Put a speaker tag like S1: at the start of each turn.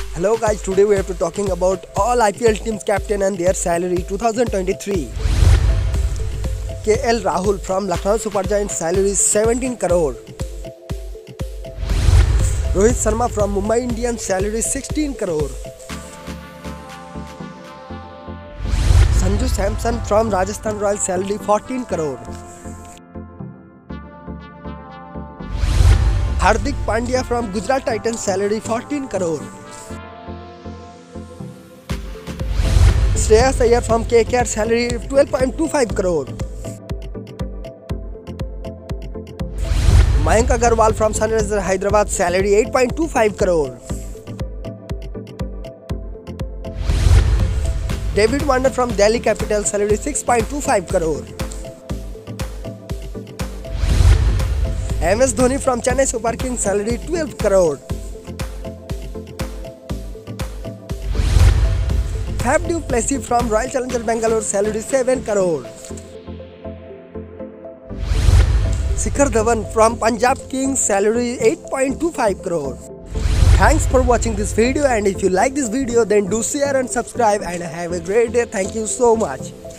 S1: Hello guys, today we have to talking about all IPL teams captain and their salary 2023. KL Rahul from Lucknow Super Giants salary 17 crore. Rohit Sharma from Mumbai Indians salary 16 crore. Sanju Samson from Rajasthan Royals salary 14 crore. Hardik Pandya from Gujarat Titans salary 14 crore. Shreyas Iyer from KKR salary 12.25 crore. Mayank Agarwal from Sunrisers Hyderabad salary 8.25 crore. David Warner from Delhi Capitals salary 6.25 crore. MS Dhoni from Chennai Super Kings salary 12 crore. Fab du Plessis from Royal Challengers Bangalore salary 7 crore. Shikhar Dhawan from Punjab Kings salary 8.25 crore. Thanks for watching this video, and if you like this video then do share and subscribe, and have a great day. Thank you so much.